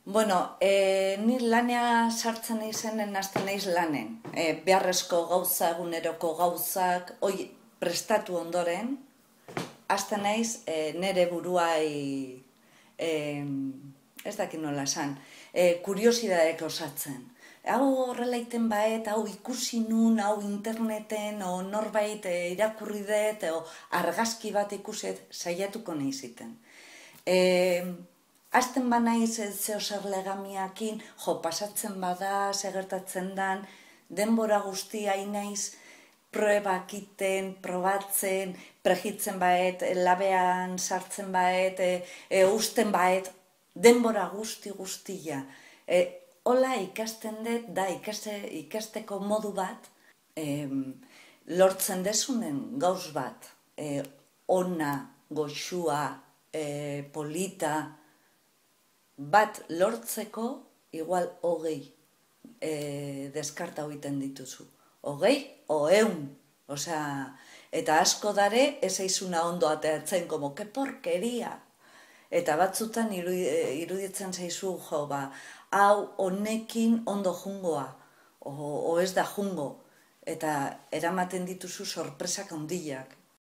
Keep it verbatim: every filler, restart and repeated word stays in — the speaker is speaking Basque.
Bueno, e, ni lanea sartzen izenen hasten naiz lanen. E, beharrezko gauza, eguneroko gauzak, hoi prestatu ondoren, hasten naiz e, nere buruai, e, ez dakit nola esan, e, kuriosidadek osatzen. Hau horrela iten baet, hau ikusi nun, hau interneten, o norbait e, irakurri dut, o argazki bat ikuset, saiatuko nahi ziten. E, Azten banaiz zeo zer legamiakin, jo, pasatzen bada, segertatzen dan, denbora guztia inaiz, probak iten, probatzen, pregitzen baet, labean sartzen baet, e, e, usten baet, denbora guzti guztia. E, hola ikasten dut, da ikaste, ikasteko modu bat, e, lortzen desunen gauz bat, e, ona, goxua, e, polita, bat lortzeko, igual hogei e, deskarta hoiten dituzu. Hogei o eun. Osea, eta asko dare, ez eizuna ondo ateatzen, como, que porqueria. Eta batzutan iruditzen zaizu, jo, ba, hau honekin ondo jungoa, o, o ez da jungo. Eta eramaten dituzu sorpresak handiak.